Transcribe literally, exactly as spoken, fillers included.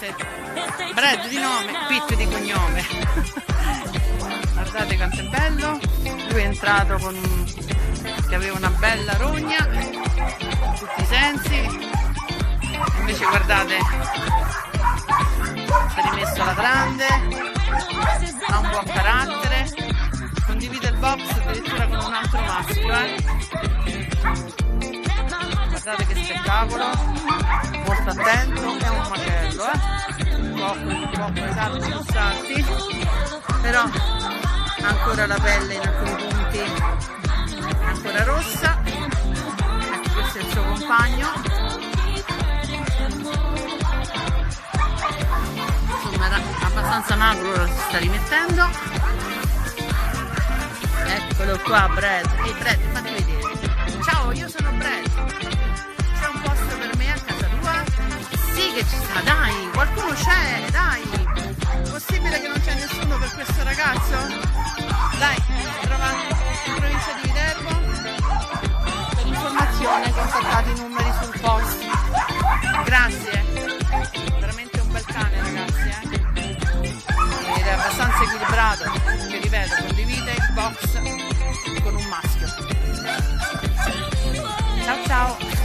Pitt. Brad di nome, Pitt di cognome. Guardate quanto è bello. Lui è entrato con un... che aveva una bella rogna in tutti i sensi. Invece guardate, si è rimesso alla grande, ha un buon carattere, condivide il box addirittura con un altro maschio, eh? Guardate che spettacolo, molto attento, è un macello, eh? un po', un po' con i salti lussanti, però ha ancora la pelle in alcuni punti ancora rossa. Ecco, questo è il suo compagno. Era abbastanza magro, ora si sta rimettendo. Eccolo qua Brad. Ehi Brad, fatti vedere. Ciao, io sono Brad. C'è un posto per me a casa tua? Sì che ci sta, dai, qualcuno c'è, dai. È possibile che non c'è nessuno per questo ragazzo? Dai, si trova in provincia di Viterbo. Per informazione contattate i numeri sul post. Grazie. Veramente un bel cane, ragazzi, eh? Ed è abbastanza equilibrato, vi ripeto, condivide il box con un maschio. Ciao ciao!